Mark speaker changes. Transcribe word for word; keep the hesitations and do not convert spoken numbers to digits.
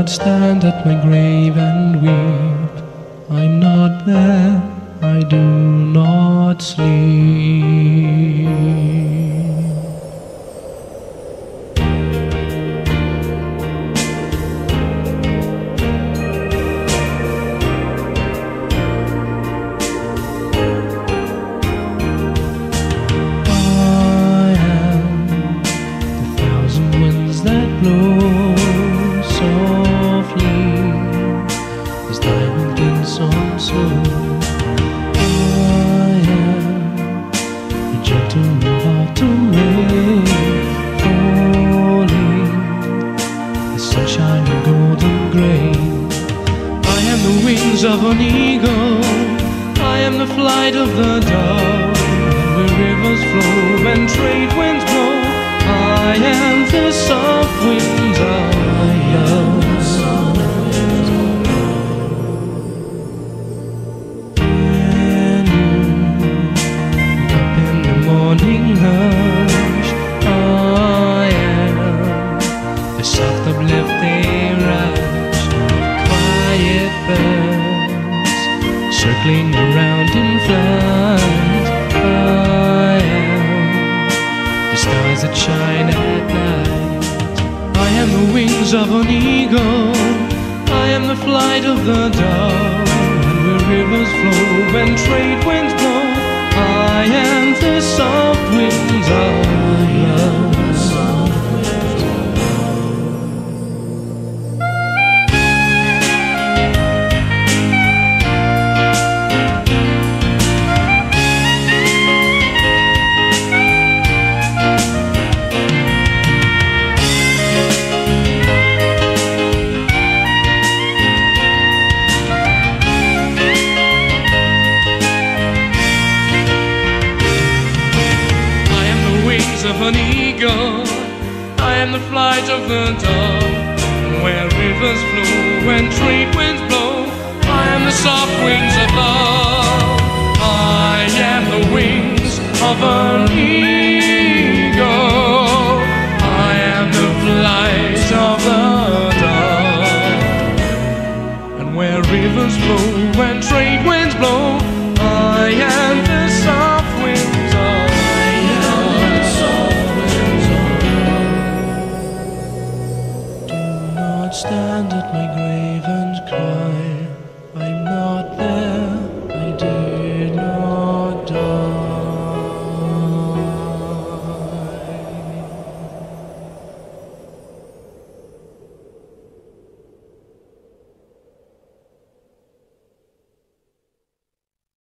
Speaker 1: not stand at my grave and weep. I'm not there, I do not sleep.
Speaker 2: Of an eagle, I am the flight of the dove. Where rivers flow and trade winds blow, I am the soft winds of love. And up in the morning hush, I am the soft uplifting rush, quiet bird circling around in flight. I am the stars that shine at night. I am the wings of an eagle, I am the flight of the dove. And where rivers flow and trade winds blow, I am the soft winds of love. Of an eagle, I am the flight of the dove. And where rivers flow and trade winds blow, I am the soft wings of love. I am the wings of an eagle, I am the flight of the dove. And where rivers flow and trade winds blow,